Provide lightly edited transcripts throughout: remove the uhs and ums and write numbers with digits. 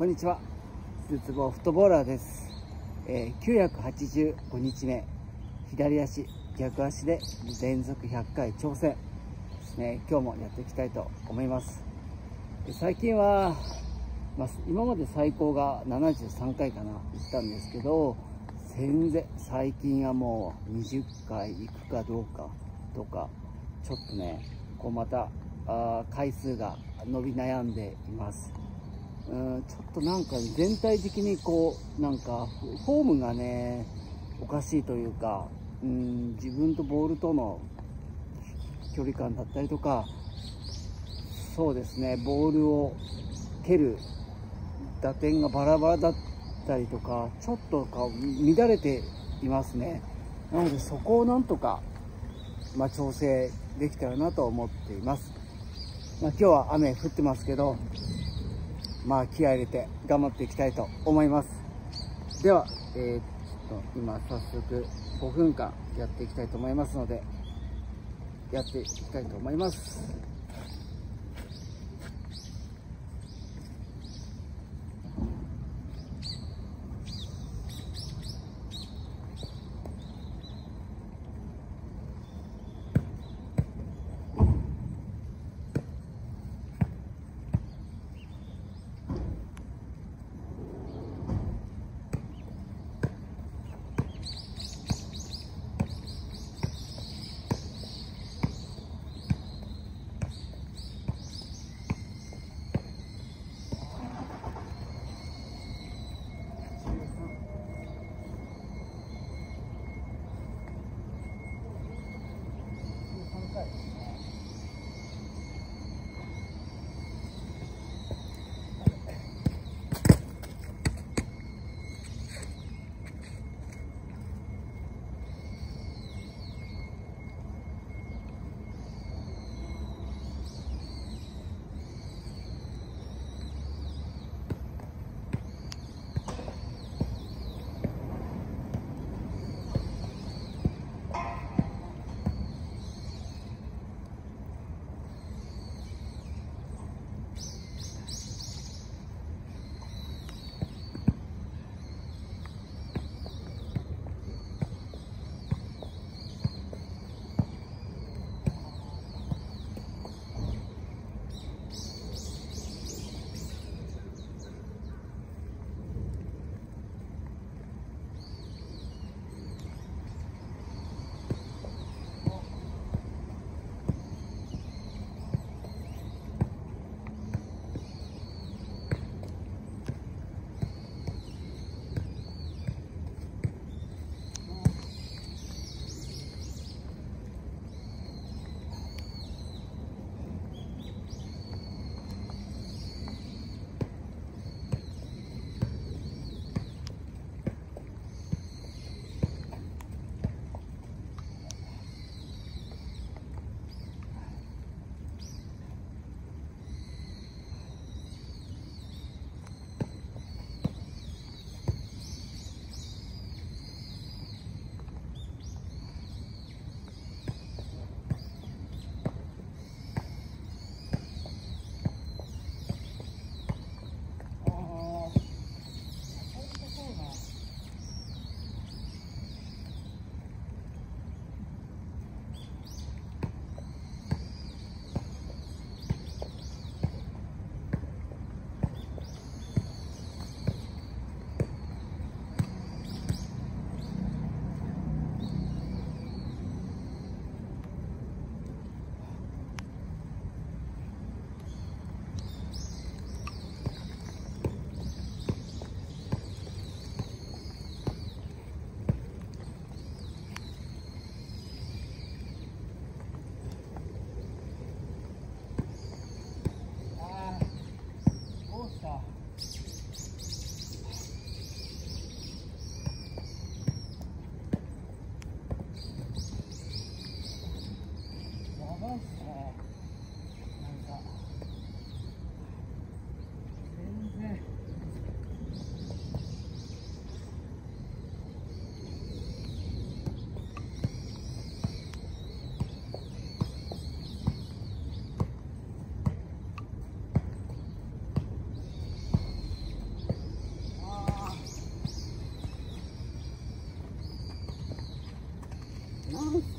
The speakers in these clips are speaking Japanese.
こんにちは。鈴壺フットボーラーです。985日目、左足逆足で連続100回挑戦ですね。今日もやっていきたいと思います。最近は、今まで最高が73回かな行ったんですけど、最近はもう20回行くかどうかとか、ちょっとねこうまた回数が伸び悩んでいます。ちょっとなんか全体的にこうなんかフォームがねおかしいというか、自分とボールとの距離感だったりとか、そうですね、ボールを蹴る打点がバラバラだったりとか、ちょっと乱れていますね。なのでそこをなんとか、調整できたらなと思っています。今日は雨降ってますけど、気合い入れて頑張っていきたいと思います。では、今早速5分間やっていきたいと思いますので、やっていきたいと思います。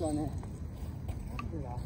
はね、なんでだ。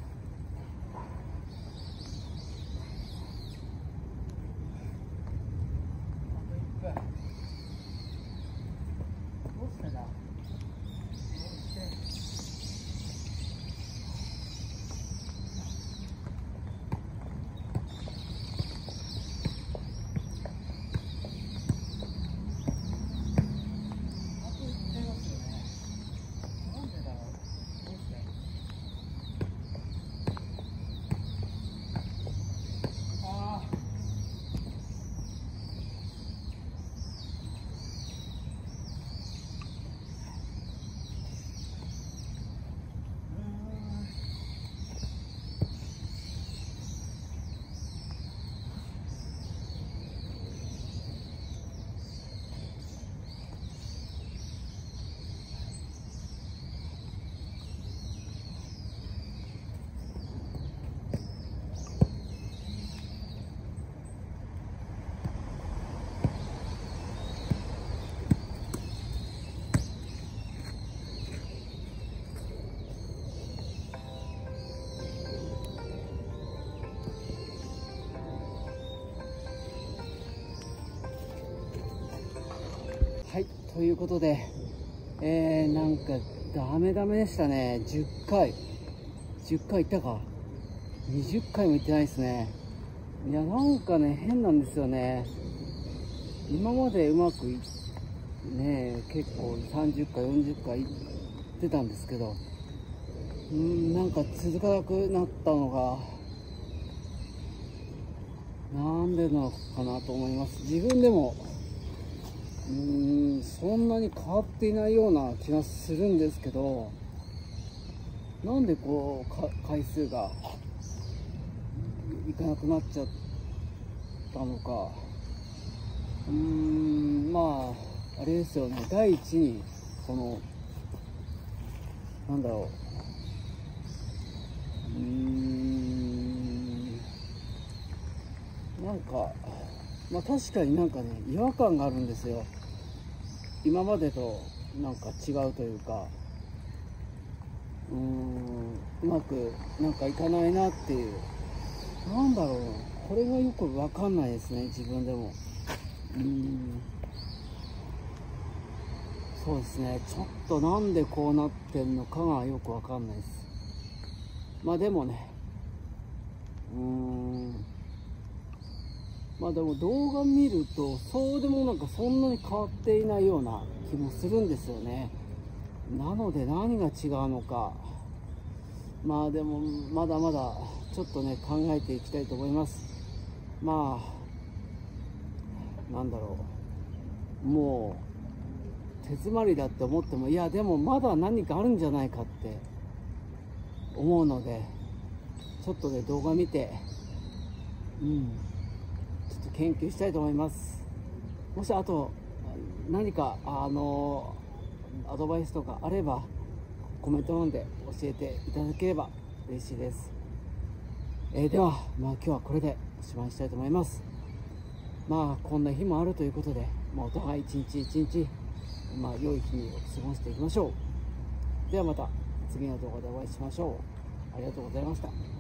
はい、ということで、なんかダメでしたね。10回行ったか、20回も行ってないですね。いや、なんかね、変なんですよね。今までうまくね、結構30回40回行ってたんですけど、なんか続かなくなったのがなんでなのかなと思います。自分でもそんなに変わっていないような気がするんですけど、なんでこう回数がいかなくなっちゃったのか。まああれですよね、第一にこのなんだろう、なんかまあ確かになんかね、違和感があるんですよ。今までとなんか違うというか、うまくなんかいかないなっていう、なんだろう、これがよくわかんないですね、自分でも。そうですね、ちょっとなんでこうなってんのかがよくわかんないです。まあでもね、まあでも動画見るとそうでもなんかそんなに変わっていないような気もするんですよね。なので何が違うのか、まあでもまだまだちょっとね考えていきたいと思います。まあなんだろう、もう手詰まりだって思っても、いやでもまだ何かあるんじゃないかって思うので、ちょっとね動画見てちょっと研究したいと思います。もしあと何かアドバイスとかあればコメント欄で教えていただければ嬉しいです。では、今日はこれでおしまいにしたいと思います。こんな日もあるということで、お互い一日一日、良い日に過ごしていきましょう。ではまた次の動画でお会いしましょう。ありがとうございました。